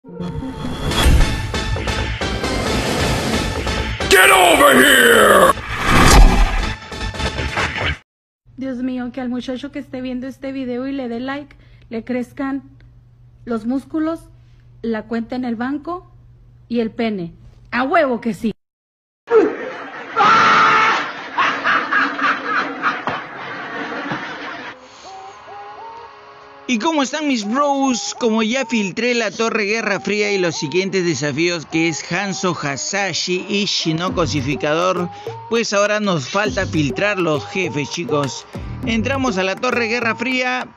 Get over here! Dios mío, que al muchacho que esté viendo este video y le dé like, le crezcan los músculos, la cuenta en el banco y el pene. ¡A huevo que sí! ¿Y cómo están mis bros? Como ya filtré la Torre Guerra Fría y los siguientes desafíos, que es Hanzo Hasashi y Shinnok Cosificador, pues ahora nos falta filtrar los jefes, chicos. Entramos a la Torre Guerra Fría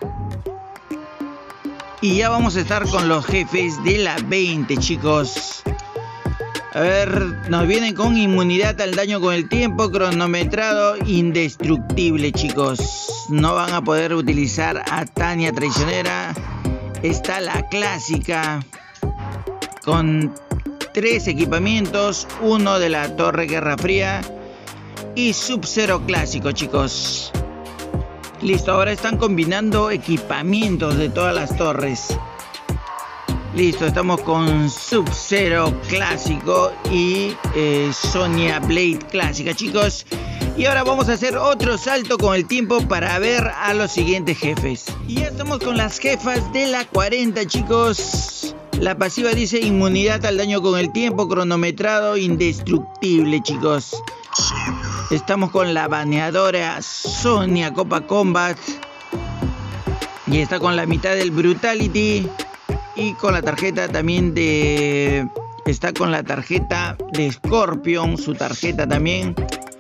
y ya vamos a estar con los jefes de la 20, chicos. A ver, nos vienen con inmunidad al daño con el tiempo, cronometrado, indestructible, chicos. No van a poder utilizar a Tanya Traicionera. Está la clásica con 3 equipamientos, uno de la Torre Guerra Fría y Sub-Zero clásico, chicos. Listo, ahora están combinando equipamientos de todas las torres. Listo, estamos con Sub-Zero clásico y Sonya Blade clásica, chicos. Y ahora vamos a hacer otro salto con el tiempo para ver a los siguientes jefes. Y ya estamos con las jefas de la 40, chicos. La pasiva dice inmunidad al daño con el tiempo, cronometrado, indestructible, chicos. Estamos con la baneadora Sonya Copa Combat. Y está con la mitad del Brutality. Y con la tarjeta también de... Está con la tarjeta de Scorpion, su tarjeta también.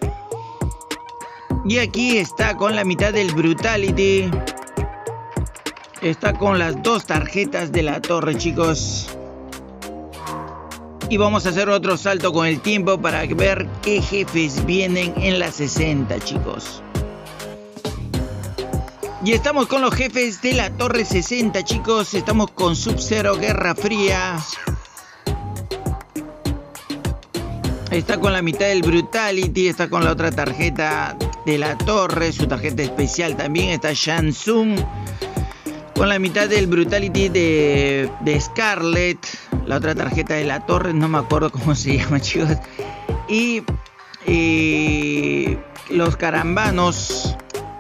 Y aquí está con la mitad del Brutality. Está con las 2 tarjetas de la torre, chicos. Y vamos a hacer otro salto con el tiempo para ver qué jefes vienen en la 60, chicos. Y estamos con los jefes de la Torre 60, chicos. Estamos con Sub-Zero Guerra Fría. Está con la mitad del Brutality. Está con la otra tarjeta de la Torre. Su tarjeta especial también. Está Shang Tsung. Con la mitad del Brutality de Scarlet. La otra tarjeta de la Torre. No me acuerdo cómo se llama, chicos. Y los carambanos.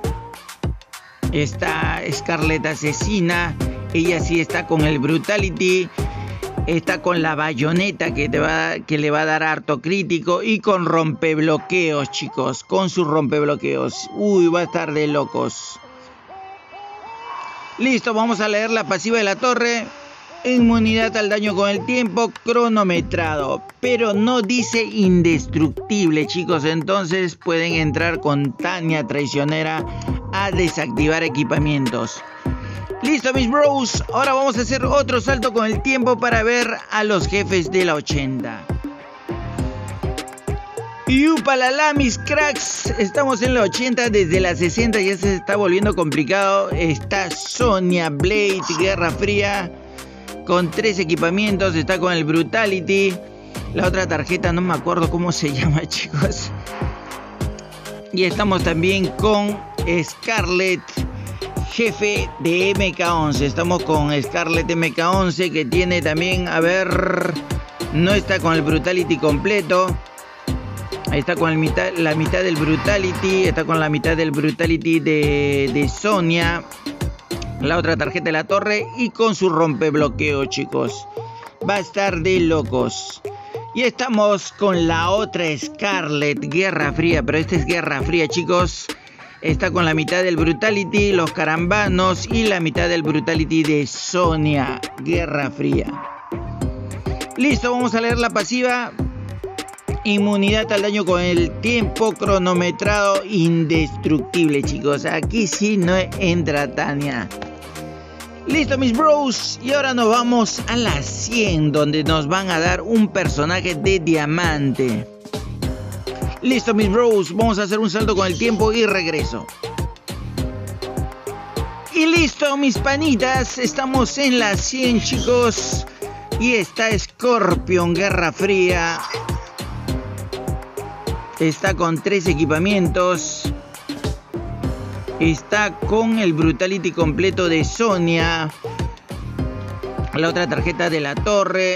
Está Scarlet Asesina. Ella sí está con el Brutality. Está con la bayoneta que le va a dar harto crítico. Y con rompebloqueos, chicos. Con sus rompebloqueos. Uy, va a estar de locos. Listo, vamos a leer la pasiva de la torre. Inmunidad al daño con el tiempo, cronometrado. Pero no dice indestructible, chicos. Entonces pueden entrar con Tanya Traicionera a desactivar equipamientos. Listo, mis bros. Ahora vamos a hacer otro salto con el tiempo para ver a los jefes de la 80. Y upalala, mis cracks. Estamos en la 80, desde la 60 ya se está volviendo complicado. Está Sonya Blade Guerra Fría con 3 equipamientos. Está con el Brutality. La otra tarjeta no me acuerdo cómo se llama, chicos. Y estamos también con Scarlet, jefe de MK11. Estamos con Scarlet MK11, que tiene también, a ver, no está con el Brutality completo. Está con la mitad del Brutality. Está con la mitad del Brutality de Sonya. La otra tarjeta de la torre. Y con su rompebloqueo, chicos. Va a estar de locos. Y estamos con la otra Scarlet Guerra Fría. Pero esta es Guerra Fría, chicos. Está con la mitad del Brutality, los carambanos y la mitad del Brutality de Sonya Guerra Fría. Listo, vamos a leer la pasiva. Inmunidad al daño con el tiempo, cronometrado, indestructible, chicos. Aquí sí no entra Tanya. Listo, mis bros. Y ahora nos vamos a la 100, donde nos van a dar un personaje de diamante. Listo, mis bros. Vamos a hacer un salto con el tiempo y regreso. Y listo, mis panitas. Estamos en la 100, chicos. Y está Scorpion Guerra Fría. Está con 3 equipamientos. Está con el Brutality completo de Sonya. La otra tarjeta de la torre.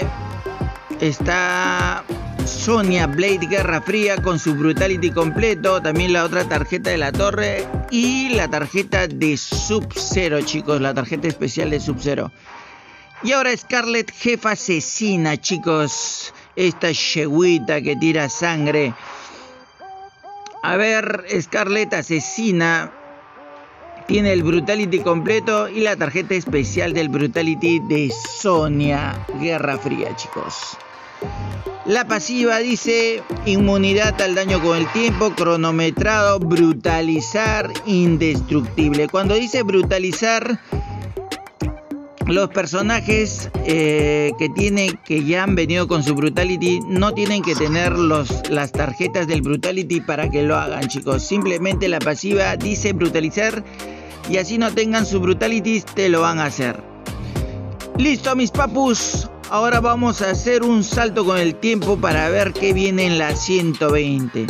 Está Sonya Blade Guerra Fría con su Brutality completo. También la otra tarjeta de la torre. Y la tarjeta de Sub-Zero, chicos. La tarjeta especial de Sub-Zero. Y ahora Scarlet Jefa Asesina, chicos. Esta yeguita que tira sangre. A ver, Scarlet Asesina tiene el Brutality completo y la tarjeta especial del Brutality de Sonya Guerra Fría, chicos. La pasiva dice inmunidad al daño con el tiempo, cronometrado, brutalizar, indestructible. Cuando dice brutalizar, los personajes que ya han venido con su Brutality no tienen que tener las tarjetas del Brutality para que lo hagan, chicos. Simplemente la pasiva dice brutalizar y así no tengan su Brutality, te lo van a hacer. Listo, mis papus. Ahora vamos a hacer un salto con el tiempo para ver qué viene en la 120.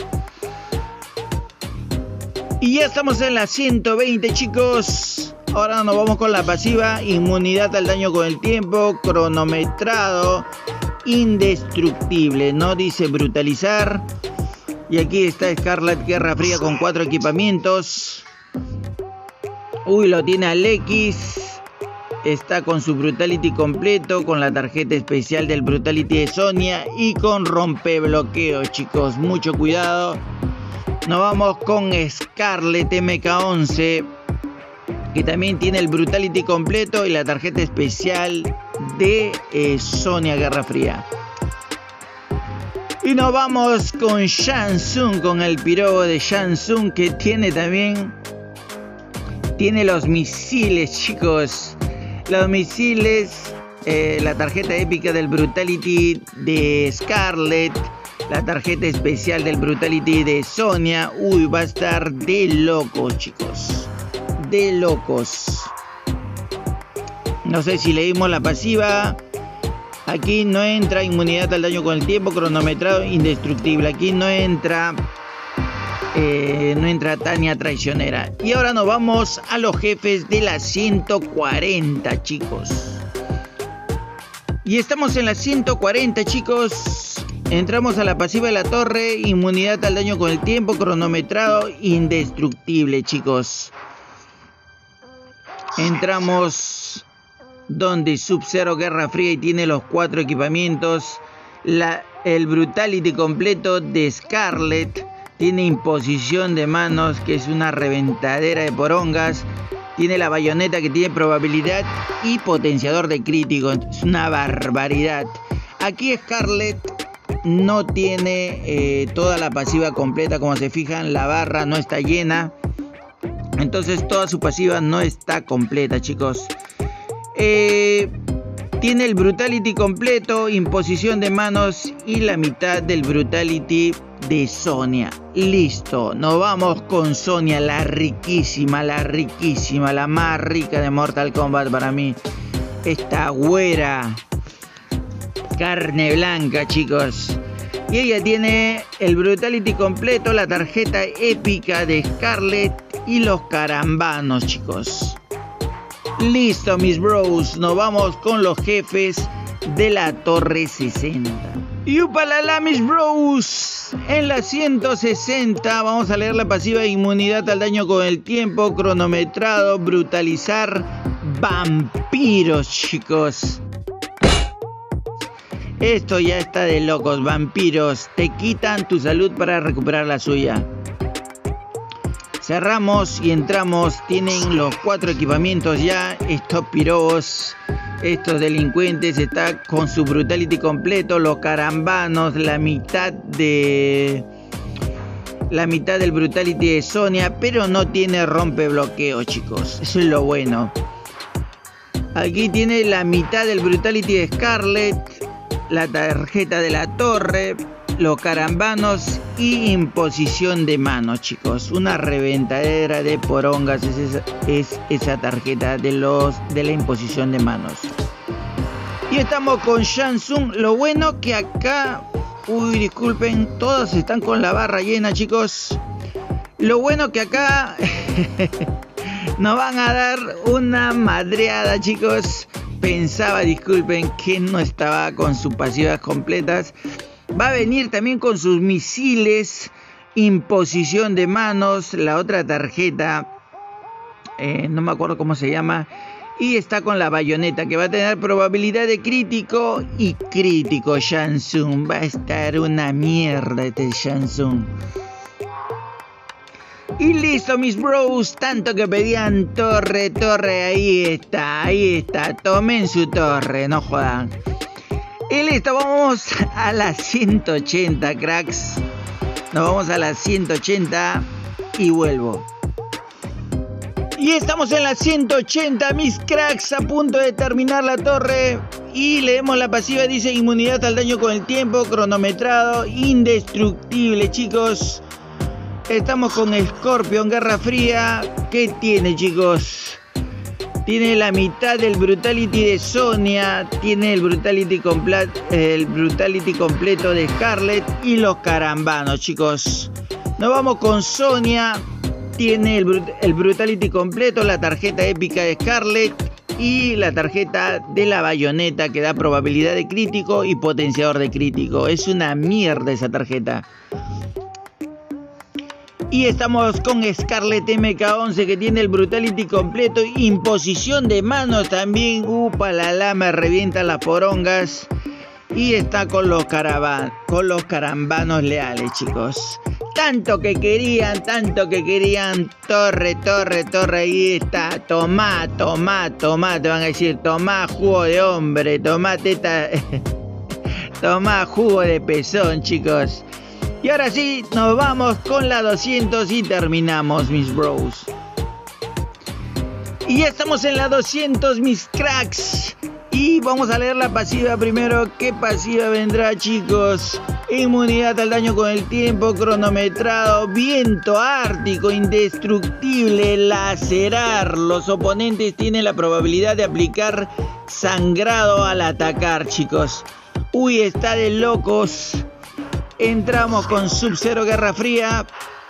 Y ya estamos en la 120, chicos. Ahora nos vamos con la pasiva, inmunidad al daño con el tiempo, cronometrado, indestructible, no dice brutalizar. Y aquí está Scarlet Guerra Fría con 4 equipamientos. Uy, lo tiene Alex. Está con su Brutality completo, con la tarjeta especial del Brutality de Sonya y con rompebloqueo, chicos. Mucho cuidado. Nos vamos con Scarlet MK11. Que también tiene el Brutality completo y la tarjeta especial de Sonya Guerra Fría. Y nos vamos con Shang Tsung, con el pirobo de Shang Tsung, que tiene también los misiles, chicos. Los misiles, la tarjeta épica del Brutality de Scarlet, la tarjeta especial del Brutality de Sonya. Uy, va a estar de locos, chicos. De locos. No sé si leímos la pasiva. Aquí no entra inmunidad al daño con el tiempo, cronometrado, indestructible. Aquí no entra Tania traicionera. Y ahora nos vamos a los jefes de la 140, chicos. Y estamos en la 140, chicos. Entramos a la pasiva de la torre, inmunidad al daño con el tiempo, cronometrado, indestructible, chicos. Entramos donde Sub-Zero Guerra Fría y tiene los 4 equipamientos. El Brutality completo de Scarlet. Tiene imposición de manos, que es una reventadera de porongas. Tiene la bayoneta, que tiene probabilidad y potenciador de crítico. Es una barbaridad. Aquí Scarlet no tiene toda la pasiva completa. Como se fijan, la barra no está llena. Entonces toda su pasiva no está completa, chicos. Tiene el Brutality completo, imposición de manos y la mitad del Brutality de Sonya. Listo, nos vamos con Sonya, la riquísima, la más rica de Mortal Kombat para mí. Esta güera, carne blanca, chicos. Y ella tiene el Brutality completo, la tarjeta épica de Scarlet y los carambanos, chicos. Listo, mis bros, nos vamos con los jefes de la Torre 60. Y upalala, mis bros, en la 160 vamos a leer la pasiva de inmunidad al daño con el tiempo, cronometrado, brutalizar, vampiros, chicos. Esto ya está de locos, vampiros, te quitan tu salud para recuperar la suya. Cerramos y entramos, tienen los 4 equipamientos ya, estos pirobos, estos delincuentes, está con su Brutality completo, los carambanos, la mitad del Brutality de Sonya, pero no tiene rompebloqueo, chicos, eso es lo bueno. Aquí tiene la mitad del Brutality de Scarlet, la tarjeta de la torre, los carambanos y imposición de manos, chicos. Una reventadera de porongas es esa tarjeta de la imposición de manos. Y estamos con Shang Tsung. Lo bueno que acá, uy, disculpen, todos están con la barra llena, chicos. Lo bueno que acá nos van a dar una madreada, chicos. Pensaba, disculpen, que no estaba con sus pasivas completas. Va a venir también con sus misiles, imposición de manos, la otra tarjeta, no me acuerdo cómo se llama. Y está con la bayoneta, que va a tener probabilidad de crítico y crítico. Shang Tsung, va a estar una mierda este Shang Tsung. Y listo, mis bros, tanto que pedían torre, ahí está, tomen su torre, no jodan. Y listo, vamos a las 180, cracks. Nos vamos a las 180 y vuelvo. Y estamos en la 180, mis cracks, a punto de terminar la torre. Y leemos la pasiva, dice inmunidad al daño con el tiempo, cronometrado, indestructible, chicos. Estamos con Scorpion, Guerra Fría. ¿Qué tiene, chicos? Tiene la mitad del Brutality de Sonya, tiene el Brutality completo de Scarlet y los carambanos, chicos. Nos vamos con Sonya. Tiene el Brutality completo, la tarjeta épica de Scarlet y la tarjeta de la bayoneta que da probabilidad de crítico y potenciador de crítico. Es una mierda esa tarjeta. Y estamos con Scarlet MK11 que tiene el Brutality completo, imposición de manos también. Upalala, me revienta las porongas. Y está con los carambanos leales, chicos. Tanto que querían, torre, ahí está, tomá, te van a decir, tomá jugo de hombre, tomá teta, tomá jugo de pezón, chicos. Y ahora sí, nos vamos con la 200 y terminamos, mis bros. Y ya estamos en la 200, mis cracks. Y vamos a leer la pasiva primero. ¿Qué pasiva vendrá, chicos? Inmunidad al daño con el tiempo, cronometrado, viento ártico, indestructible, lacerar. Los oponentes tienen la probabilidad de aplicar sangrado al atacar, chicos. Uy, está de locos. Entramos con Sub-Zero Guerra Fría.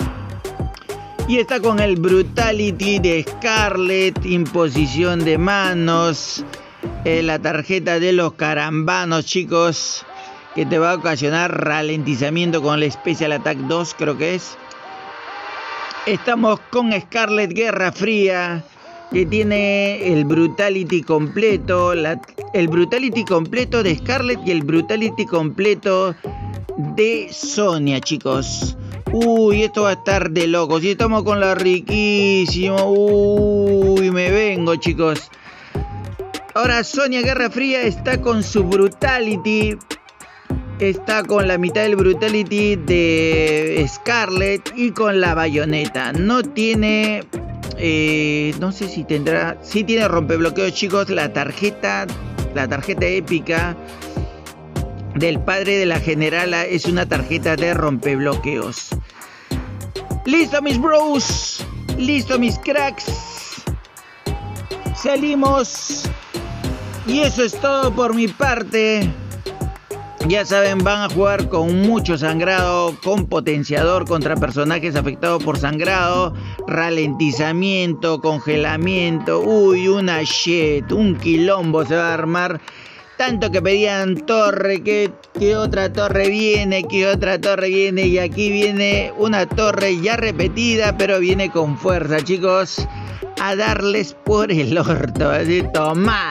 Y está con el Brutality de Scarlet, imposición de manos. La tarjeta de los carambanos, chicos, que te va a ocasionar ralentizamiento con el Special Attack 2, creo que es. Estamos con Scarlet Guerra Fría, que tiene el Brutality completo, el Brutality completo de Scarlet y el Brutality completo de Sonya, chicos. Uy, esto va a estar de locos. Y estamos con la riquísima. Uy, me vengo, chicos. Ahora Sonya Guerra Fría está con su Brutality. Está con la mitad del Brutality de Scarlet y con la bayoneta. No tiene... no sé si tendrá... Sí tiene rompebloqueos, chicos. La tarjeta épica del padre de la generala es una tarjeta de rompebloqueos. Listo, mis bros. Listo, mis cracks. Salimos. Y eso es todo por mi parte. Ya saben, van a jugar con mucho sangrado, con potenciador contra personajes afectados por sangrado, ralentizamiento, congelamiento. Uy, una shit, un quilombo se va a armar. Tanto que pedían torre, que otra torre viene, y aquí viene una torre ya repetida, pero viene con fuerza, chicos, a darles por el orto, así, tomá.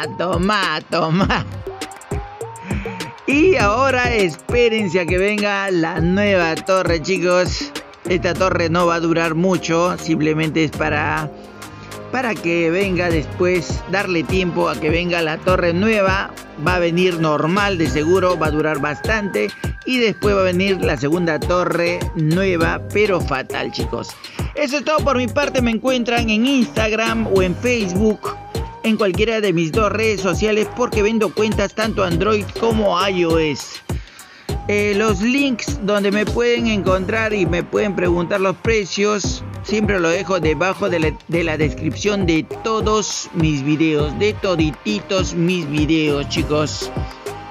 Y ahora espérense a que venga la nueva torre, chicos. Esta torre no va a durar mucho, simplemente es para que venga después, darle tiempo a que venga la torre nueva. Va a venir normal, de seguro, va a durar bastante. Y después va a venir la segunda torre nueva, pero fatal, chicos. Eso es todo por mi parte. Me encuentran en Instagram o en Facebook, en cualquiera de mis dos redes sociales, porque vendo cuentas tanto Android como iOS. Los links donde me pueden encontrar y me pueden preguntar los precios, siempre lo dejo debajo de la descripción de todos mis videos, de todititos mis videos, chicos.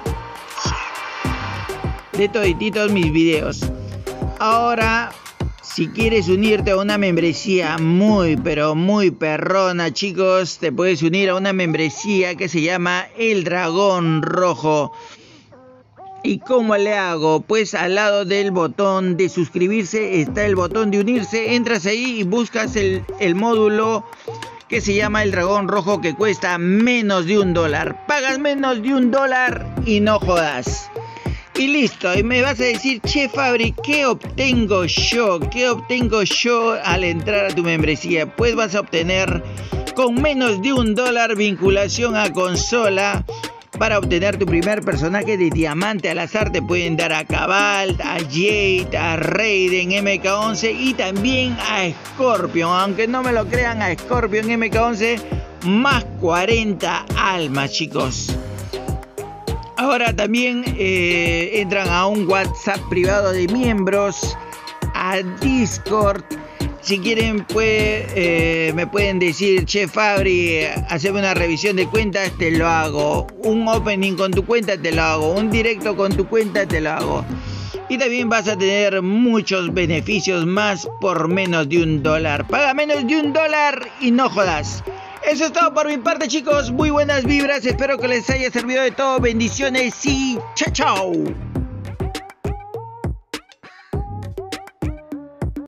De todititos mis videos. Ahora, Si quieres unirte a una membresía muy, pero muy perrona, chicos, te puedes unir a una membresía que se llama El Dragón Rojo. ¿Y cómo le hago? Pues al lado del botón de suscribirse está el botón de unirse. Entras ahí y buscas el módulo que se llama El Dragón Rojo, que cuesta menos de $1. Pagas menos de $1 y no jodas. Y listo, y me vas a decir, che Fabri, ¿qué obtengo yo? ¿Qué obtengo yo al entrar a tu membresía? Pues vas a obtener con menos de $1 vinculación a consola para obtener tu primer personaje de diamante al azar. Te pueden dar a Cabal, a Jade, a Raiden, MK11 y también a Scorpion. Aunque no me lo crean, a Scorpion MK11 más 40 almas, chicos. Ahora también entran a un WhatsApp privado de miembros, a Discord. Si quieren, pues, me pueden decir, che Fabri, haceme una revisión de cuentas, te lo hago. Un opening con tu cuenta, te lo hago. Un directo con tu cuenta, te lo hago. Y también vas a tener muchos beneficios más por menos de $1. Paga menos de $1 y no jodas. Eso es todo por mi parte, chicos. Muy buenas vibras. Espero que les haya servido de todo. Bendiciones y chao, chao.